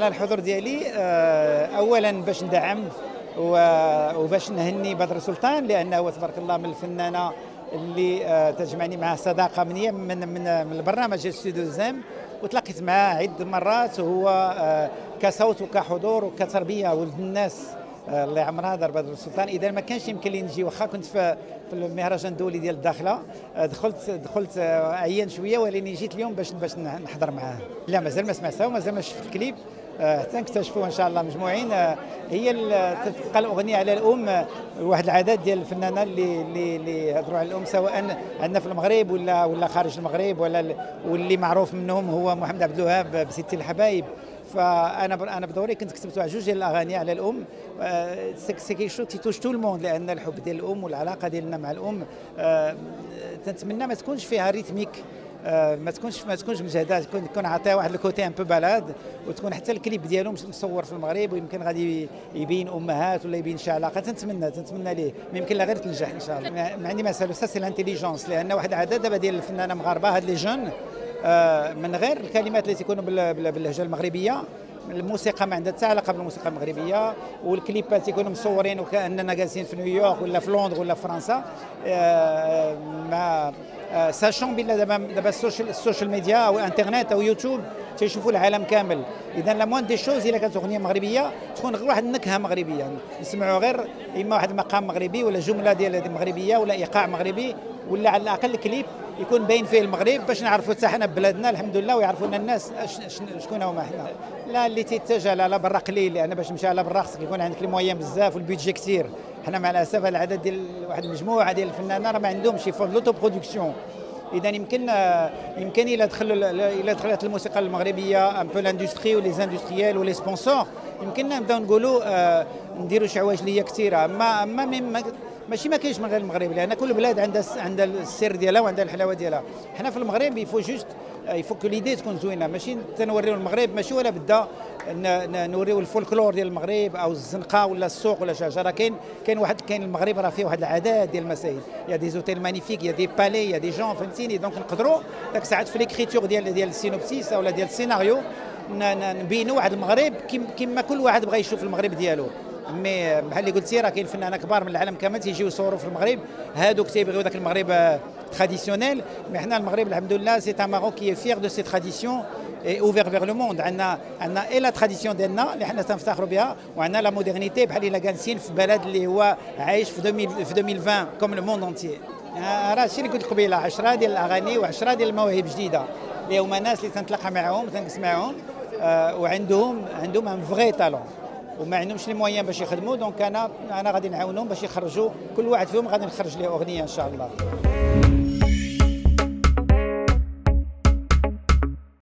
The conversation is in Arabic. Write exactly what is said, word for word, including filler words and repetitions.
انا الحضور ديالي اولا باش ندعم وباش نهني بدر سلطان، لانه هو تبارك الله من الفنانه اللي تجمعني معه صداقه منيه من من من البرنامج ديال ستوديو زام، وتلاقيت معاه عده مرات، وهو كصوت وكحضور وكتربيه ولد الناس الله يعمرها دار بدر السلطان. اذا ما كانش يمكن لي نجي، واخا كنت في في المهرجان الدولي ديال الداخله، دخلت دخلت عيان شويه، ولكن جيت اليوم باش باش نحضر معاه. لا مازال ما سمعتها ومازال ما شفت الكليب، حتى نكتشفوا ان شاء الله مجموعين. هي تبقى الاغنيه على الام، واحد العدد ديال الفنانه اللي اللي اللي هضروا على الام، سواء عندنا في المغرب ولا ولا خارج المغرب، ولا واللي معروف منهم هو محمد عبد الوهاب بستي الحبايب. فانا انا بدوري كنت كتبت واحد جوج ديال الاغاني على الام. سي كي شو تي توش تو الموند، لان الحب ديال الام والعلاقه ديالنا مع الام تنتمنى ما تكونش فيها ريتميك، ما تكونش ما تكونش مجهده، تكون تكون عطيها واحد الكوتي ان بو بالاد، وتكون حتى الكليب ديالو مصور في المغرب، ويمكن غادي يبين امهات ولا يبين شي علاقه. تنتمنى تنتمنى ليه، ما يمكن لا غير تنجح ان شاء الله. ما عندي مساله سا سي الانتيليجونس، لان واحد العدد دابا ديال الفنانه مغاربه هاد لي جون من غير الكلمات اللي تيكونوا باللهجه المغربيه، الموسيقى ما عندها حتى علاقه بالموسيقى المغربيه، والكليبات تيكونوا مصورين وكاننا جالسين في نيويورك ولا في لندن ولا في فرنسا. مع ساشون بلا دابا دابا السوشيال السوشيال ميديا او انترنت او يوتيوب تيشوفوا العالم كامل. اذا لا موان دي شوز الا كانت اغنيه مغربيه تكون غير واحد النكهه مغربيه، نسمعوا غير اما واحد المقام مغربي ولا جمله ديال مغربيه ولا ايقاع مغربي، ولا على الاقل كليب يكون باين فيه المغرب، باش نعرفوا حتى حنا ببلادنا الحمد لله، ويعرفوا لنا الناس شكون هما حنا. لا اللي تيتجه على برا قليل، لان باش نمشي على برا خصك يكون عندك المويان بزاف والبيدجي كثير. حنا مع الاسف العدد ديال واحد المجموعه ديال الفنانين راه ما عندهمش يفون لوتو برودكسيون. اذا يمكن يمكن الى دخلوا الى دخلت الموسيقى المغربيه ان بو لاندستري ولي زاندستريال ولي سبونسور، يمكننا نبداو نقولوا آه نديروا شي حوايج ليا كثيره. اما اما ماشي ما كاينش من غير المغرب، لان كل بلاد عندها عندها السر ديالها وعندها الحلاوه ديالها. حنا في المغرب يفو جوست يفو كو ليدي تكون زوينه، ماشي تنوريو المغرب، ماشي ولا بدا نوريو الفولكلور ديال المغرب او الزنقه ولا السوق ولا شي حاجه. راه كاين كاين واحد كاين المغرب راه فيه واحد العداد ديال المسائل، يا دي زوتيل مانيفيك، يا دي بالي، يا دي جون، فهمتيني. دونك نقدروا داك ساعات في ليكريتور ديال ديال السينوبسيس ولا ديال السيناريو نبينوا واحد المغرب كيما كل واحد بغى يشوف المغرب ديالو. مي بحال اللي قلتي راه كاين فنانه كبار من العالم كامل تيجيو يصوروا في المغرب، هادوك تيبغيو داك المغرب تراديسيونيل. مي حنا المغرب الحمد لله سي ان ماروك كي فيير دو سي تراديسيون اي اوفير فيغ لو موند. عندنا عندنا اي لا تراديسيون ديالنا اللي حنا تنفتخروا بها، وعندنا لا مودرنيتي بحال الا جالسين في بلد اللي هو عايش في ألفين في ألفين وعشرين كوم لو موند اونتيي. راه هادشي اللي قلت قبيله، عشرة ديال الاغاني وعشرة ديال المواهب جديده اللي هما ناس اللي تنتلاقى معاهم تنقص معاهم، آه وعندهم عندهم ان فغي تالون وما عندهمش لي مويان باش يخدموا. دونك انا انا غادي نعاونهم باش يخرجوا، كل واحد فيهم غادي نخرج ليه اغنيه ان شاء الله.